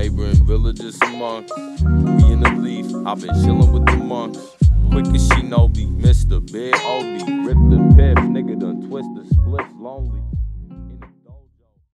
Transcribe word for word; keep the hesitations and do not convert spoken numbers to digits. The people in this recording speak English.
neighboring villages amongst. We in the leaf, I've been chillin' with the monks. Quick as shinobi, Mister Big Obi. Rip the piff, nigga done twist the spliff lonely.